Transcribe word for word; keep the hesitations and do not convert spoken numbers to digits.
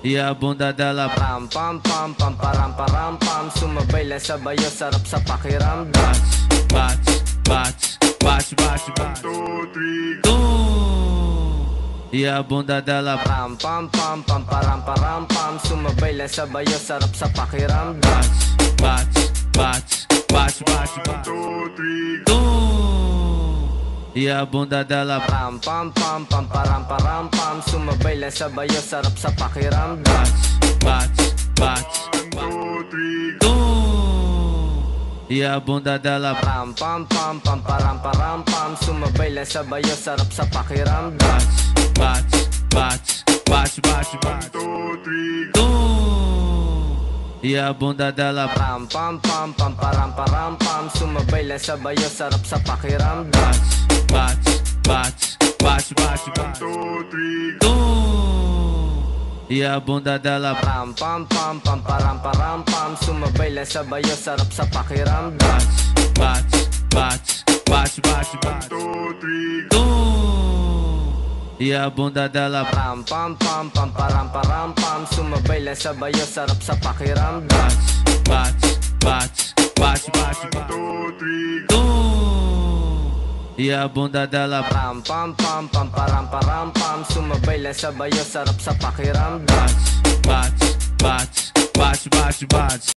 E a bunda dela Pam pam pam pam param param pam. Sumabay lang sabayo, sarap sa pakiramdam. bate, bate, bate, bate, bate, Two, three, tum. E a bunda dela pam pam pam pam param param pam. Sumabay lang sabayo, sarap sa pakiramdam. bate, bate, bate, bate, bate, Two, three, tum. E a bunda dela pam pam pam pam param param pam. Sumabay lang sabayo, sarap sa pakiramdam. bate, bate, Two, three, tum. E a bunda dela pam pam pam pam param param pam. Sumabay lang sabayo, sarap sa pakiramdam. bate, bate, bate, bate, bate, Two, three, tum. E a bunda dela pam pam pam pam param param pam. Sumabay lang sabayo, sarap sa pakiramdam. bate, bate, bate, bate, bate, Two, three, tum. E a bunda dela pam pam pam pam param param pam. Sumabay lang sabayo, sarap sa pakiramdam. bate, bate, bate, bate, bate, Two, three, tum. E a bunda dela pam pam pam pam param param pam. Sumabay lang sabayo, sarap sa pakiramdam. bate, bate, bate, bate, bate, Two, three, tum. E a bunda dela pam pam pam pam param param pam. Sumabay lang sabayo, sarap sa pakiramdam. bate, bate, bate, bate, bate.